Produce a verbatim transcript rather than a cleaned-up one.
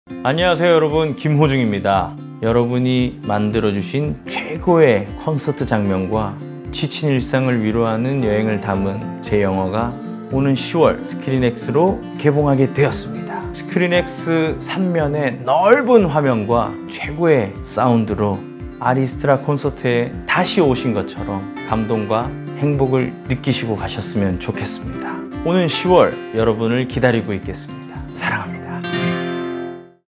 안녕하세요 여러분, 김호중입니다. 여러분이 만들어주신 최고의 콘서트 장면과 지친 일상을 위로하는 여행을 담은 제 영화가 오는 시월 스크린엑스로 개봉하게 되었습니다. 스크린엑스 삼 면의 넓은 화면과 최고의 사운드로 아리스트라 콘서트에 다시 오신 것처럼 감동과 행복을 느끼시고 가셨으면 좋겠습니다. 오는 시월 여러분을 기다리고 있겠습니다. 사랑합니다.